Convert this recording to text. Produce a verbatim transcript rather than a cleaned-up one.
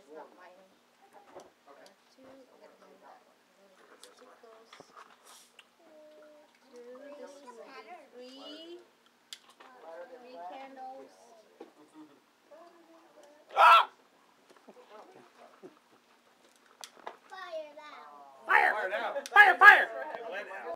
it's not lighting. Okay. Two, I'm gonna move that one. Stick those. Two, this is three. Three candles. Ah! Fire now. Fire! Fire! Fire! Fire!